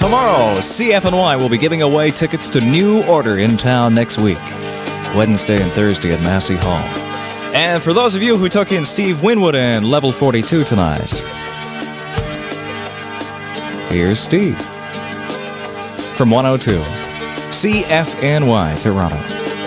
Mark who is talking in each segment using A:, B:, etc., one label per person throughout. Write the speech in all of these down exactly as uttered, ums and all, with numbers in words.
A: Tomorrow, C F N Y will be giving away tickets to New Order in town next week, Wednesday and Thursday at Massey Hall. And for those of you who took in Steve Winwood and Level forty-two tonight, here's Steve from one oh two, C F N Y Toronto.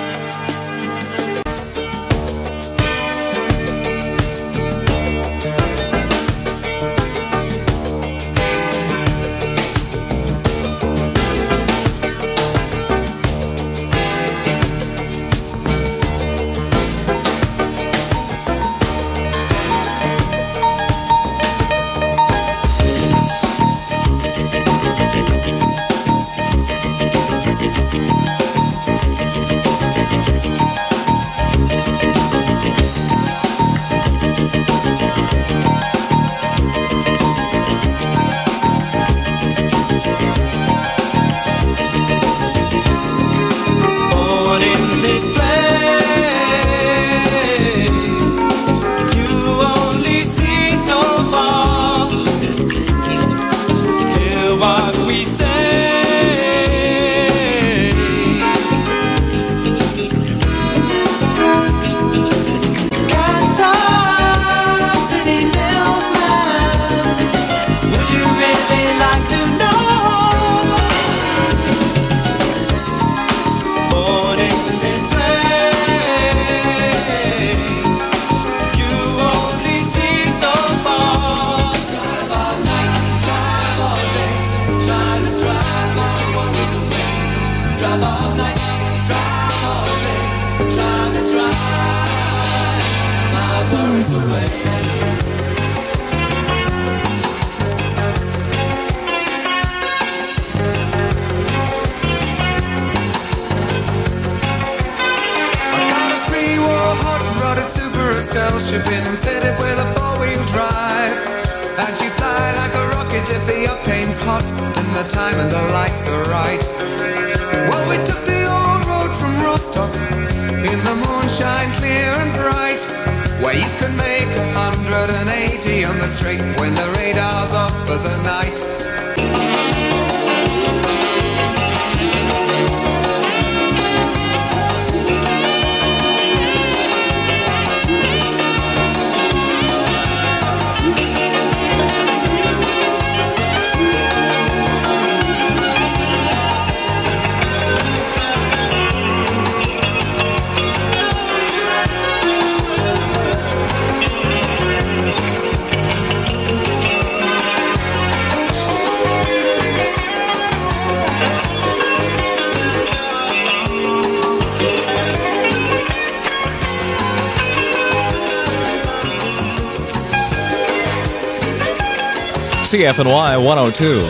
A: C F N Y one oh two.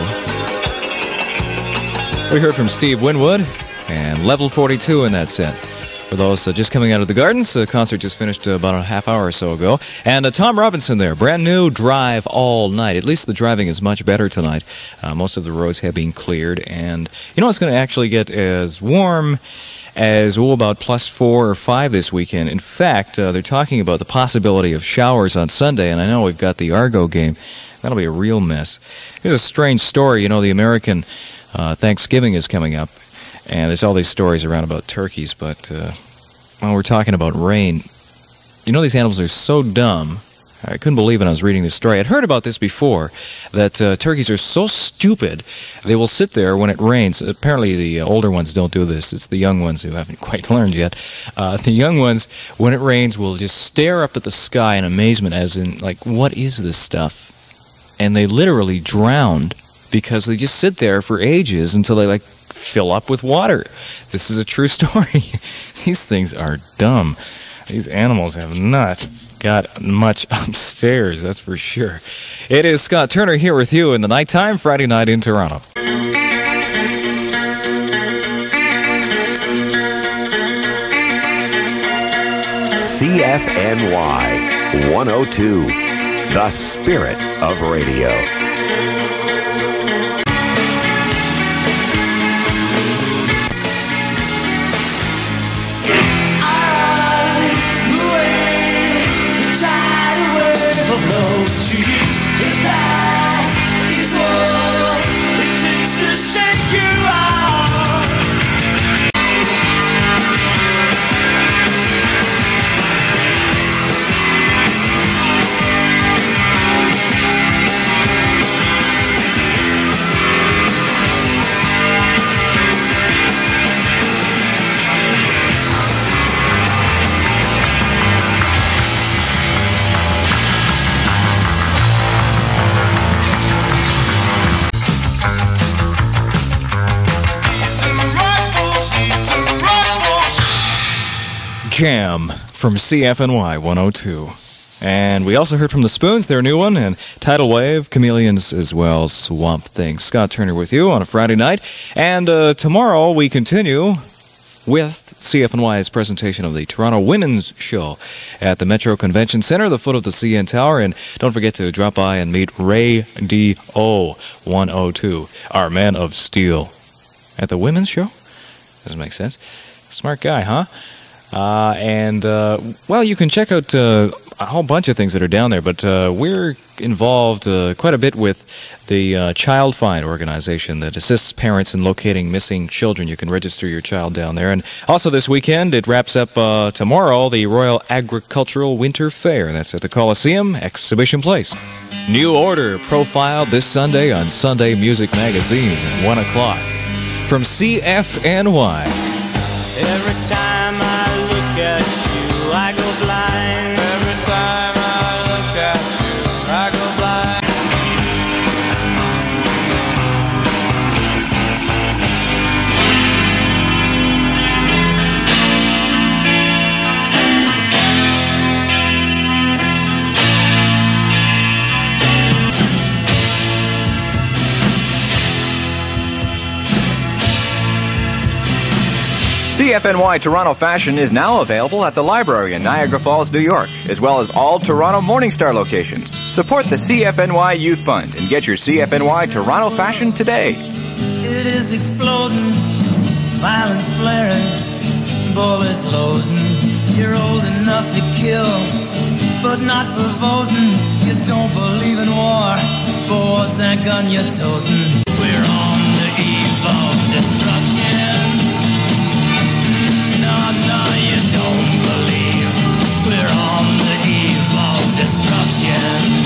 A: We heard from Steve Winwood and Level forty-two in that set. For those uh, just coming out of the Gardens, the concert just finished uh, about a half hour or so ago. And uh, Tom Robinson there, brand new Drive All Night. At least the driving is much better tonight. Uh, most of the roads have been cleared. And you know, it's going to actually get as warm as, oh, about plus four or five this weekend. In fact, uh, they're talking about the possibility of showers on Sunday. And I know we've got the Argo game. That'll be a real mess. Here's a strange story. You know, the American uh, Thanksgiving is coming up, and there's all these stories around about turkeys, but uh, while we're talking about rain, you know, these animals are so dumb. I couldn't believe when I was reading this story. I'd heard about this before, that uh, turkeys are so stupid, they will sit there when it rains. Apparently the uh, older ones don't do this. It's the young ones who haven't quite learned yet. Uh, the young ones, when it rains, will just stare up at the sky in amazement, as in, like, what is this stuff? And they literally drowned because they just sit there for ages until they, like, fill up with water. This is a true story. These things are dumb. These animals have not got much upstairs, that's for sure. It is Scott Turner here with you in the nighttime, Friday night in Toronto.
B: C F N Y one oh two. The spirit of radio.
C: This
A: Jam from C F N Y one oh two. And we also heard from the Spoons, their new one, and Tidal Wave, Chameleons as well, Swamp Thing. Scott Turner with you on a Friday night. And uh, tomorrow we continue with C F N Y's presentation of the Toronto Women's Show at the Metro Convention Center, the foot of the C N Tower. And don't forget to drop by and meet Ray D O one oh two, our man of steel, at the Women's Show. Doesn't make sense. Smart guy, huh? Uh, and, uh, well, you can check out uh, a whole bunch of things that are down there, but uh, we're involved uh, quite a bit with the uh, Child Find organization that assists parents in locating missing children. You can register your child down there. And also this weekend, it wraps up uh, tomorrow, the Royal Agricultural Winter Fair. That's at the Coliseum Exhibition Place. New Order profiled this Sunday on Sunday Music Magazine at one o'clock. From C F N Y.
C: Every time I look at you, I go blind. Every time I look at you, I go blind.
D: C F N Y Toronto Fashion is now available at the library in Niagara Falls, New York, as well as all Toronto Morningstar locations. Support the C F N Y Youth Fund and get your C F N Y Toronto Fashion today.
C: It is exploding, violence flaring, bullets loading. You're old enough to kill, but not for voting. You don't believe in war, but what's that gun you're toting? We're on the eve of destruction. No, no, you don't believe. We're on the eve of destruction.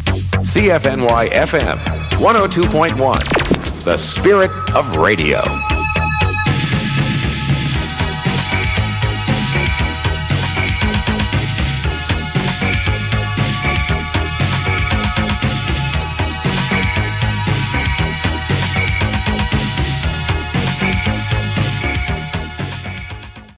B: C F N Y F M one oh two point one, the spirit of radio.